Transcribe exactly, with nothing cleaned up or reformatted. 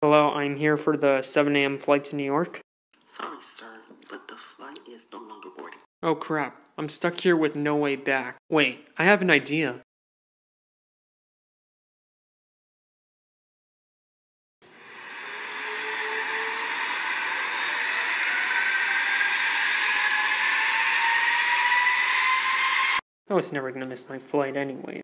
Hello, I'm here for the seven a m flight to New York. Sorry, sir, but the flight is no longer boarding. Oh crap, I'm stuck here with no way back. Wait, I have an idea. I was never gonna miss my flight anyway.